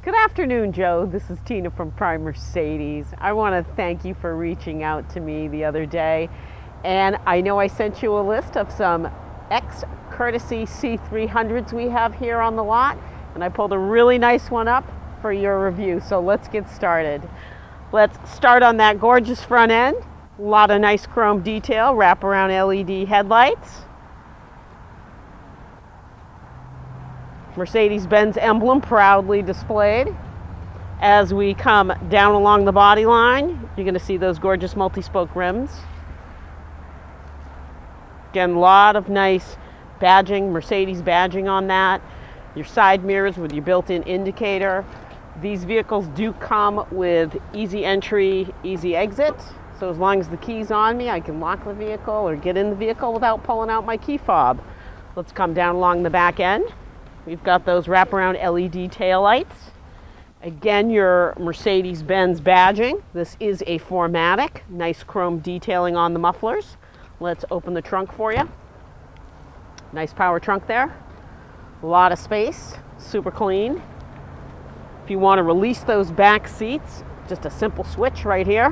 Good afternoon, Joe. This is Tina from Prime Mercedes. I want to thank you for reaching out to me the other day. And I know I sent you a list of some ex-courtesy C300s we have here on the lot. And I pulled a really nice one up for your review. So let's get started. Let's start on that gorgeous front end. A lot of nice chrome detail, wraparound LED headlights. Mercedes-Benz emblem proudly displayed. As we come down along the body line, you're going to see those gorgeous multi-spoke rims. Again, a lot of nice badging, Mercedes badging on that. Your side mirrors with your built-in indicator. These vehicles do come with easy entry, easy exit. So as long as the key's on me, I can lock the vehicle or get in the vehicle without pulling out my key fob. Let's come down along the back end. We've got those wraparound LED taillights. Again, your Mercedes-Benz badging. This is a 4MATIC. Nice chrome detailing on the mufflers. Let's open the trunk for you. Nice power trunk there. A lot of space, super clean. If you want to release those back seats, just a simple switch right here.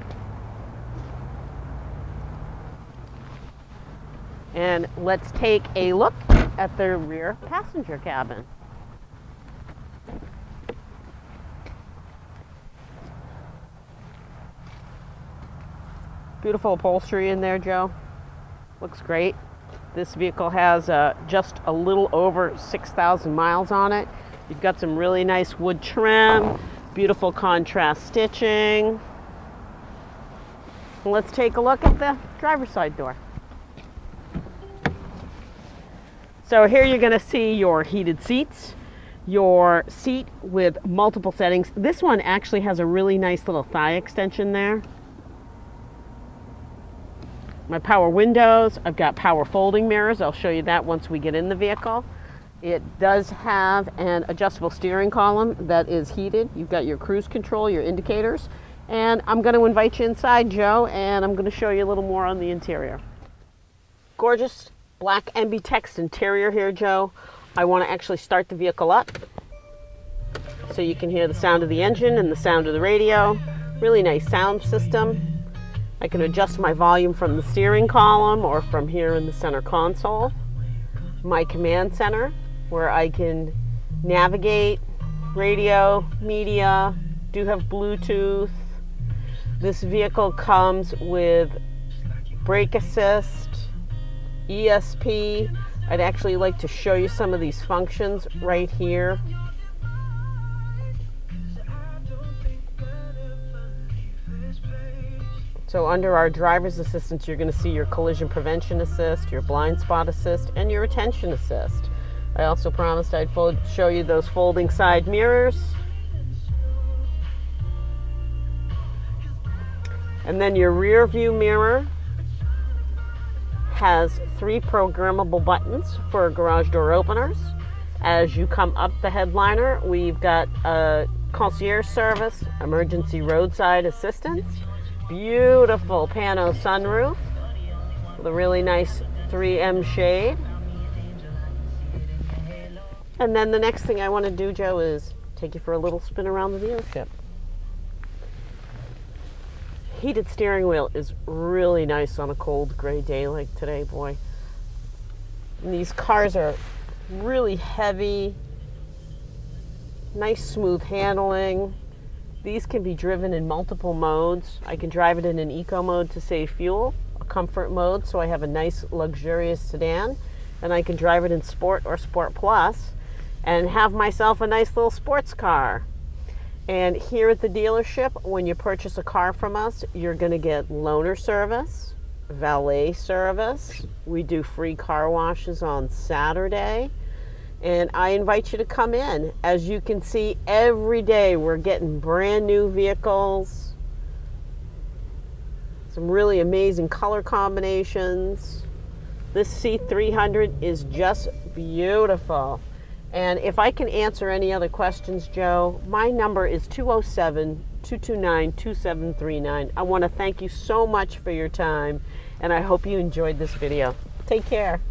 And let's take a look at the rear passenger cabin. Beautiful upholstery in there, Joe. Looks great. This vehicle has just a little over 6,000 miles on it. You've got some really nice wood trim, beautiful contrast stitching. Let's take a look at the driver's side door. So here you're going to see your heated seats, your seat with multiple settings. This one actually has a really nice little thigh extension there. My power windows, I've got power folding mirrors. I'll show you that once we get in the vehicle. It does have an adjustable steering column that is heated. You've got your cruise control, your indicators. And I'm going to invite you inside, Joe, and I'm going to show you a little more on the interior. Gorgeous black MB-Tex interior here, Joe. I want to actually start the vehicle up so you can hear the sound of the engine and the sound of the radio. Really nice sound system. I can adjust my volume from the steering column or from here in the center console. My command center, where I can navigate, radio, media, do have Bluetooth. This vehicle comes with brake assist, ESP. I'd actually like to show you some of these functions right here. So under our driver's assistance, you're going to see your collision prevention assist, your blind spot assist, and your attention assist. I also promised I'd show you those folding side mirrors. And then your rear view mirror has 3 programmable buttons for garage door openers. As you come up the headliner, we've got a concierge service, emergency roadside assistance, beautiful pano sunroof with a really nice 3M shade. And then the next thing I want to do, Joe, is take you for a little spin around the dealership. Heated steering wheel is really nice on a cold gray day like today, boy. And these cars are really heavy, nice smooth handling. These can be driven in multiple modes. I can drive it in an eco mode to save fuel, a comfort mode so I have a nice luxurious sedan, and I can drive it in sport or sport plus and have myself a nice little sports car. And here at the dealership, when you purchase a car from us, you're going to get loaner service, valet service. We do free car washes on Saturday. And I invite you to come in. As you can see, every day we're getting brand new vehicles. Some really amazing color combinations. This C300 is just beautiful. And if I can answer any other questions, Joe, my number is 207-229-2739. I want to thank you so much for your time, and I hope you enjoyed this video. Take care.